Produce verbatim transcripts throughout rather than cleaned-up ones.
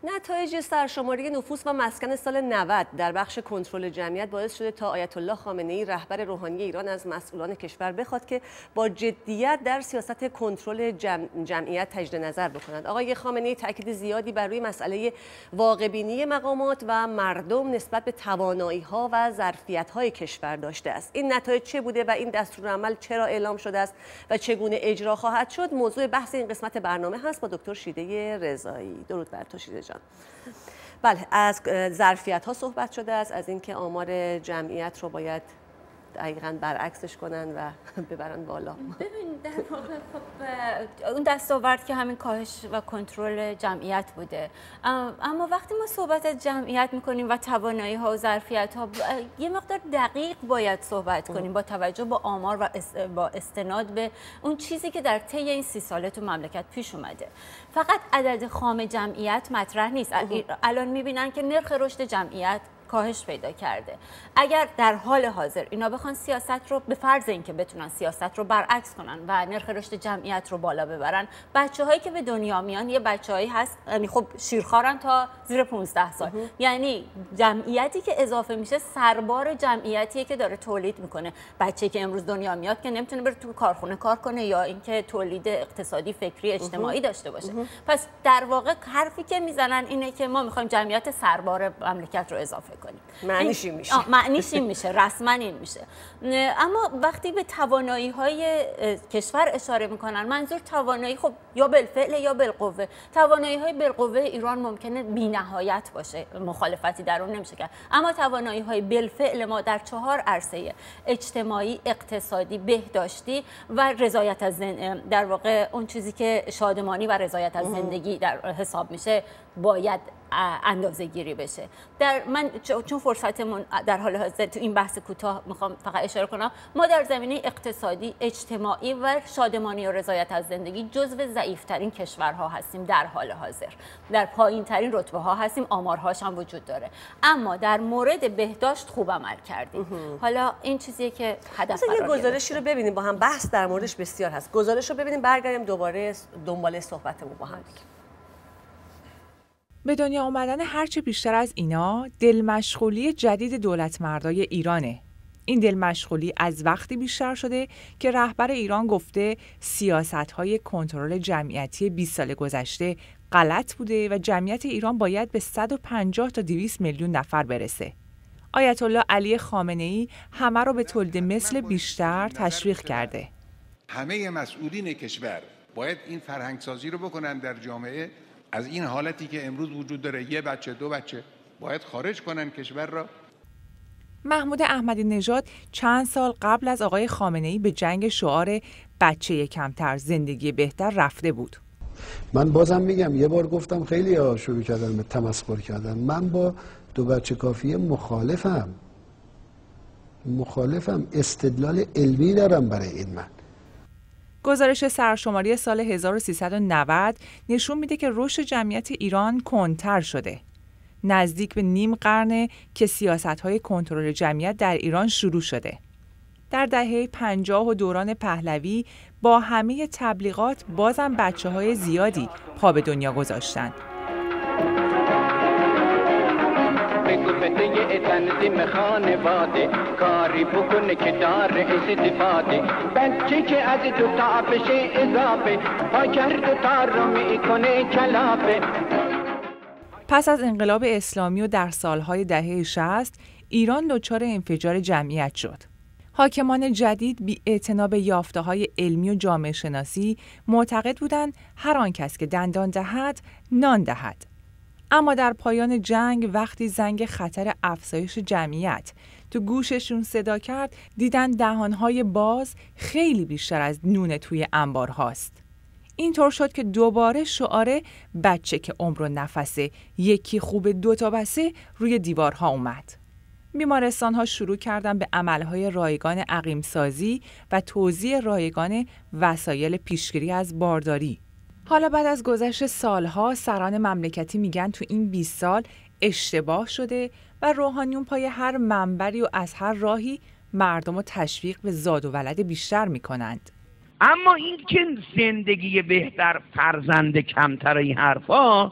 نتایج سرشماری نفوس و مسکن سال نود در بخش کنترل جمعیت باعث شده تا آیت الله خامنه‌ای رهبر روحانی ایران از مسئولان کشور بخواد که با جدیت در سیاست کنترل جمع جمعیت تجدید نظر بکنند. آقای خامنه‌ای تاکید زیادی بر روی مسئله واقع‌بینی مقامات و مردم نسبت به توانایی‌ها و ظرفیت‌های کشور داشته است. این نتایج چه بوده و این دستورالعمل چرا اعلام شده است و چگونه اجرا خواهد شد موضوع بحث این قسمت برنامه هست با دکتر شیده رضایی. درود بر تو شیده جان. بله، از ظرفیت ها صحبت شده است، از اینکه آمار جمعیت رو باید دقیقاً برعکسش کنن و ببرن بالا. ببین در واقع خب اون دستاورد که همین کاهش و کنترل جمعیت بوده، اما وقتی ما صحبت از جمعیت میکنیم و توانایی ها و ظرفیت ها یه مقدار دقیق باید صحبت کنیم با توجه با آمار و با استناد به اون چیزی که در طی این سی ساله تو مملکت پیش اومده. فقط عدد خام جمعیت مطرح نیست. الان میبینن که نرخ رشد جمعیت کاهش پیدا کرده. اگر در حال حاضر اینا بخوان سیاست رو به فرض اینکه بتونن سیاست رو برعکس کنن و نرخ رشد جمعیت رو بالا ببرن، بچه‌هایی که به دنیا میان یه بچه‌هایی هست، یعنی خب شیرخوارن تا زیر پانزده سال. یعنی جمعیتی که اضافه میشه سربار جمعیتیه که داره تولید میکنه. بچه‌ای که امروز دنیا میاد که نمیتونه بره تو کارخونه کار کنه یا اینکه تولید اقتصادی، فکری، اجتماعی داشته باشه. پس در واقع حرفی که میزنن اینه که ما میخوایم جمعیت سربار مملکت رو اضافه کنیم. معنیش این میشه. معنیش این میشه، رسما این میشه. اما وقتی به توانایی های کشور اشاره میکنن، منظور توانایی خب یا بالفعل یا بالقوه. توانایی های بالقوه ایران ممکنه بی‌نهایت باشه، مخالفتی در اون نمیشه کرد، اما توانایی های بالفعل ما در چهار عرصه: اجتماعی، اقتصادی، بهداشتی و رضایت از زندگی، در واقع اون چیزی که شادمانی و رضایت از زندگی در حساب میشه باید اندازه گیری بشه. در من چون فرصتمون در حال حاضر تو این بحث کوتاه میخوام فقط اشاره کنم، ما در زمینه اقتصادی، اجتماعی و شادمانی و رضایت از زندگی جزو ضعیف‌ترین کشورها هستیم در حال حاضر. در پایین‌ترین رتبه ها هستیم، آمارهاش هم وجود داره. اما در مورد بهداشت خوب عمل کردیم. حالا این چیزیه که هدف قرار یه گزارشی رو ببینیم با هم، بحث در موردش بسیار هست. گزارش رو ببینیم برگردیم دوباره دنبال صحبتمون با هم دیگه. به دنیا آمدن هرچه بیشتر از اینا دلمشغولی جدید دولتمردای ایرانه. این دلمشغولی از وقتی بیشتر شده که رهبر ایران گفته سیاست‌های کنترل جمعیتی بیست سال گذشته غلط بوده و جمعیت ایران باید به صد و پنجاه تا دویست میلیون نفر برسه. آیت الله علی خامنه‌ای همه رو به تولید مثل بیشتر تشویق کرده. همه مسئولین کشور باید این فرهنگسازی رو بکنن در جامعه، از این حالتی که امروز وجود داره، یه بچه دو بچه، باید خارج کنن کشور را. محمود احمدی نژاد چند سال قبل از آقای خامنه‌ای به جنگ شعار بچه کمتر زندگی بهتر رفته بود. من بازم میگم، یه بار گفتم خیلی ها شروع کردن به تمسخر کردن، من با دو بچه کافیه مخالفم مخالفم استدلال علمی دارم برای این. من گزارش سرشماری سال هزار و سیصد و نود نشون میده که رشد جمعیت ایران کندتر شده. نزدیک به نیم قرنه که سیاست‌های کنترل جمعیت در ایران شروع شده. در دهه پنجاه و دوران پهلوی با همه تبلیغات بازم بچه‌های زیادی پا به دنیا گذاشتن. تنظیم خانواده کاری بکنه که دار استفاده، بچه که از دو تا بشه اضافه پا کرد تا رو میکنه کلافه. پس از انقلاب اسلامی و در سالهای دهه شصت ایران دچار انفجار جمعیت شد. حاکمان جدید بی اعتنا به یافته‌های علمی و جامعه شناسی معتقد بودند هر آن کس که دندان دهد نان دهد. اما در پایان جنگ وقتی زنگ خطر افزایش جمعیت تو گوششون صدا کرد، دیدن دهانهای باز خیلی بیشتر از نون توی انبار هاست. اینطور شد که دوباره شعار بچه که عمر و نفسه یکی خوب دوتا بسه روی دیوارها اومد. بیمارستان‌ها شروع کردن به عملهای رایگان عقیم‌سازی و توزیع رایگان وسایل پیشگیری از بارداری. حالا بعد از گذشت سالها سران مملکتی میگن تو این بیست سال اشتباه شده و روحانیون پای هر منبری و از هر راهی مردم رو تشویق به زاد و ولد بیشتر میکنند. اما این که زندگی بهتر، فرزند کمتر، این حرفا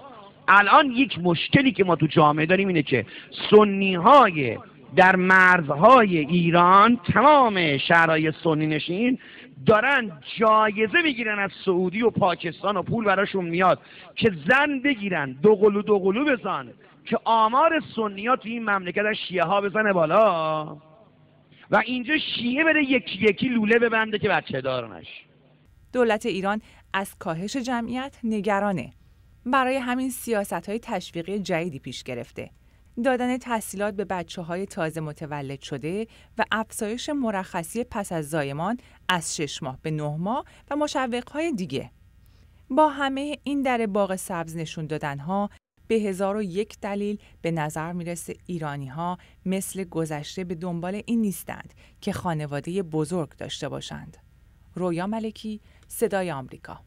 الان یک مشکلی که ما تو جامعه داریم اینه که سنی های در مرزهای ایران، تمام شهرهای سنی نشین دارن جایزه میگیرن از سعودی و پاکستان و پول براشون میاد که زن بگیرن، دو قلو دو قلو بزن که آمار سنی ها تو این مملکت از شیعه ها بزنه بالا و اینجا شیعه بره یکی یکی لوله ببنده که بچه دار نشه. دولت ایران از کاهش جمعیت نگرانه. برای همین سیاست‌های تشویقی جدیدی پیش گرفته. دادن تحصیلات به بچه‌های تازه متولد شده و افزایش مرخصی پس از زایمان از شش ماه به نه ماه و مشوق‌های دیگه. با همه این در باغ سبز نشون دادن‌ها به هزار و یک دلیل به نظر میرسه ایرانی‌ها مثل گذشته به دنبال این نیستند که خانواده بزرگ داشته باشند. رویا ملکی، صدای آمریکا.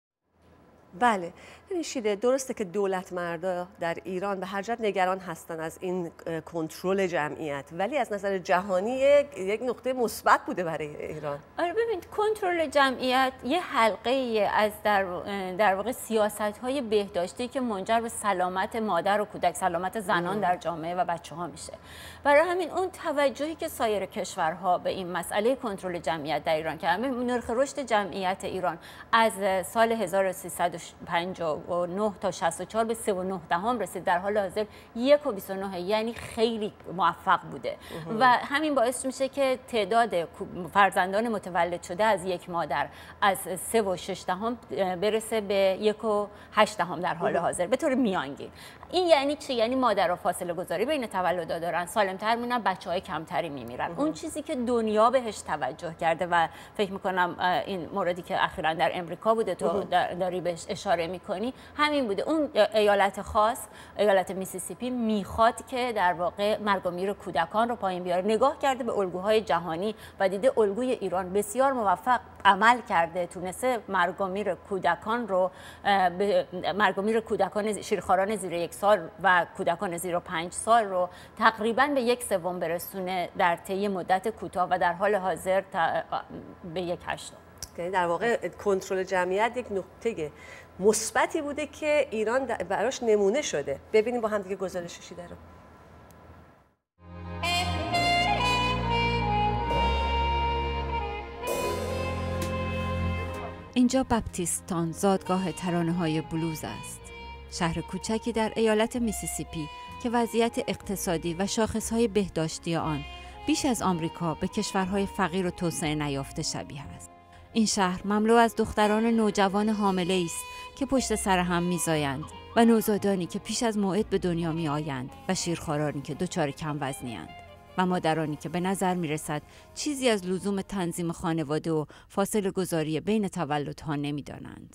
بله، این شیده درسته که دولت مردا در ایران به هر جهت نگران هستن از این کنترل جمعیت، ولی از نظر جهانی یک نقطه مثبت بوده برای ایران. آره ببینید، کنترل جمعیت یه حلقه ای از در در واقع سیاست‌های بهداشتی که منجر به سلامت مادر و کودک، سلامت زنان ام. در جامعه و بچه‌ها میشه. برای همین اون توجهی که سایر کشورها به این مسئله کنترل جمعیت در ایران کردن، نرخ رشد جمعیت ایران از سال هزار و سیصد و پنجاه و نه تا شصت و چهار به سه و نه دهم رسید، در حال حاضر یک و بیست و نه، یعنی خیلی موفق بوده و همین باعث میشه که تعداد فرزندان متولد شده از یک مادر از سه و شش دهم برسه به یک و هشت دهم در حال حاضر به طور میانگین. این یعنی چی؟ یعنی مادرها فاصله گذاری بین تولدها دارن، سالم‌تر میمونن، بچه‌های کمتری میمیرن. اون چیزی که دنیا بهش توجه کرده و فکر میکنم این موردی که اخیراً در امریکا بوده تو داری بهش اشاره میکنی همین بوده. اون ایالت خاص، ایالت میسیسیپی، میخواد که در واقع مرگ و میر کودکان رو پایین بیاره. نگاه کرده به الگوهای جهانی و دیده الگوی ایران بسیار موفق عمل کرده، تونسته مرگ و میر کودکان رو مرگ و میر کودکان شیرخواران زیر یک سال و کودکان زیر پنج سال رو تقریباً به یک سوم برسونه در طی مدت کوتاه و در حال حاضر به یک هشتم. یعنی در واقع کنترل جمعیت یک نقطه مثبتی بوده که ایران براش نمونه شده. ببینیم با هم دیگه گزارش شیده رو. اینجا بپتیستان، زادگاه ترانه‌های بلوز است. شهر کوچکی در ایالت میسیسیپی که وضعیت اقتصادی و شاخصهای بهداشتی آن بیش از آمریکا به کشورهای فقیر و توسعه نیافته شبیه است. این شهر مملو از دختران نوجوان حامله است که پشت سر هم میزایند و نوزادانی که پیش از موعد به دنیا می آیند و شیرخوارانی که دچار کم وزنی‌اند و مادرانی که به نظر می رسد چیزی از لزوم تنظیم خانواده و فاصله گذاری بین تولدها نمی دانند.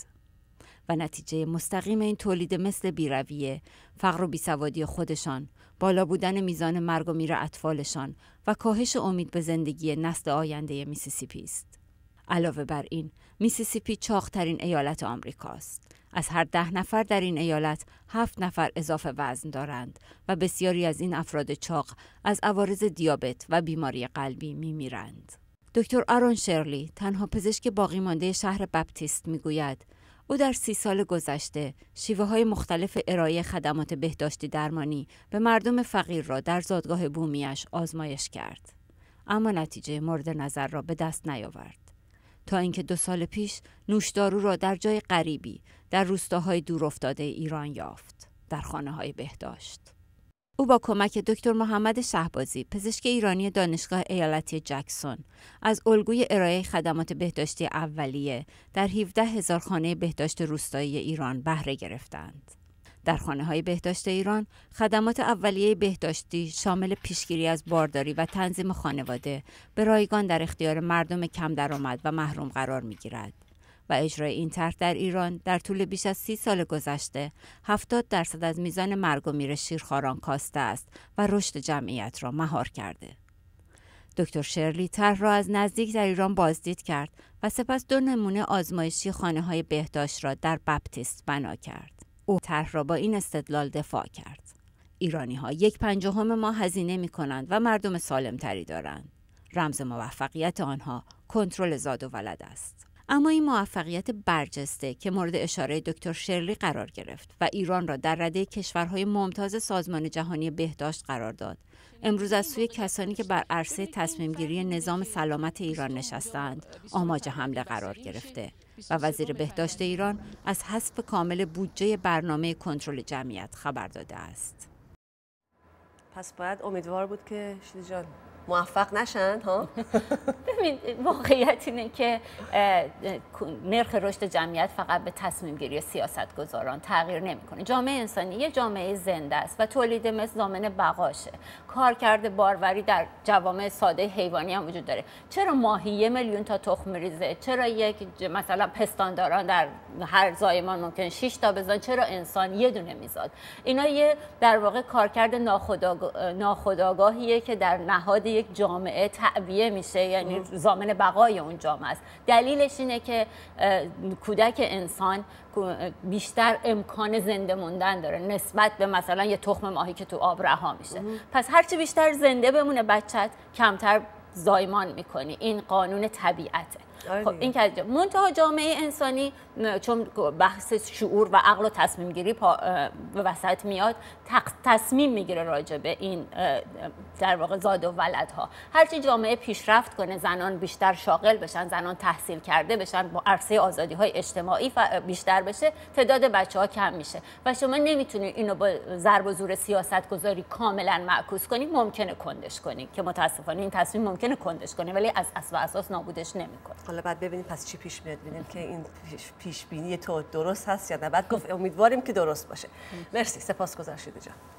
و نتیجه مستقیم این تولید مثل بیرویه، فقر و بیسوادی خودشان، بالا بودن میزان مرگ و میر اطفالشان و کاهش امید به زندگی نسل آینده میسیسیپی است. علاوه بر این، میسیسیپی چاق‌ترین ایالت آمریکاست. از هر ده نفر در این ایالت، هفت نفر اضافه وزن دارند و بسیاری از این افراد چاق از عوارض دیابت و بیماری قلبی میمیرند. دکتر آرون شرلی، تنها پزشک باقی مانده شهر بپتیست، میگوید او در سی سال گذشته شیوه های مختلف ارائه خدمات بهداشتی درمانی به مردم فقیر را در زادگاه بومیش آزمایش کرد، اما نتیجه مورد نظر را به دست نیاورد. تا اینکه دو سال پیش نوشدارو را در جای غریبی در روستاهای دورافتاده ایران یافت، در خانه‌های بهداشت. او با کمک دکتر محمد شهبازی، پزشک ایرانی دانشگاه ایالتی جکسون، از الگوی ارائه خدمات بهداشتی اولیه در هفده هزار خانه بهداشت روستایی ایران بهره گرفتند. در خانه‌های بهداشت ایران، خدمات اولیه بهداشتی شامل پیشگیری از بارداری و تنظیم خانواده به رایگان در اختیار مردم کم درآمد و محروم قرار می‌گیرد و اجرای این طرح در ایران در طول بیش از سی سال گذشته هفتاد درصد از میزان مرگ و میر شیرخواران کاسته است و رشد جمعیت را مهار کرده. دکتر شرلی طرح را از نزدیک در ایران بازدید کرد و سپس دو نمونه آزمایشی خانه‌های بهداشت را در بپتیست بنا کرد. او طرح را با این استدلال دفاع کرد: ایرانی‌ها یک پنجم ما هزینه می‌کنند و مردم سالم‌تری دارند. رمز موفقیت آنها کنترل زاد و ولد است. اما این موفقیت برجسته که مورد اشاره دکتر شرلی قرار گرفت و ایران را در رده کشورهای ممتاز سازمان جهانی بهداشت قرار داد، امروز از سوی کسانی که بر عرصه تصمیم‌گیری نظام سلامت ایران نشستند آماج حمله قرار گرفته و وزیر بهداشت ایران از حذف کامل بودجه برنامه کنترل جمعیت خبر داده است. پس باید امیدوار بود که شیدی جان موفق نشن ها. ببین واقعیت اینه که نرخ رشد جمعیت فقط به تصمیم گیری سیاستگزاران تغییر نمیکنه. جامعه انسانی یه جامعه زنده است و تولید مثل ضامن بقاشه. کارکرد باروری در جوامع ساده حیوانی هم وجود داره. چرا ماهی یه میلیون تا تخم میریزه؟ چرا یک مثلا پستانداران در هر زایمان ممکن شش تا بزنن؟ چرا انسان یه دونه میزاد؟ اینا یه در واقع کارکرد ناخودآگاه ناخودآگاهیه که در نهاد یک جامعه تعبیه میشه، یعنی ضامن بقای اون جامعه است. دلیلش اینه که کودک انسان بیشتر امکان زنده موندن داره نسبت به مثلا یه تخم ماهی که تو آب رها میشه. پس هرچی بیشتر زنده بمونه بچت، کمتر زایمان میکنی. این قانون طبیعته. خب این که منتها جامعه انسانی چون بحث شعور و عقل و تصمیم گیری به وسط میاد، تصمیم میگیره راجع به این در واقع زاد و ولدها. هرچی جامعه پیشرفت کنه، زنان بیشتر شاغل بشن، زنان تحصیل کرده بشن، با عرصه آزادی های اجتماعی بیشتر بشه، تعداد بچه ها کم میشه و شما نمیتونید اینو با ضرب و زور سیاست گذاری کاملا معکوس کنید. ممکنه کندش کنید که متاسفانه این تصمیم ممکنه کندش کنه، ولی از اصل و اساس نابودش نمیکنه. حالا بعد ببینیم پس چی پیش میاد، ببینیم که این پیش بینی تو درست هست یا نه. بعد گفت امیدواریم که درست باشه. مرسی، سپاسگزارم شیدا جان.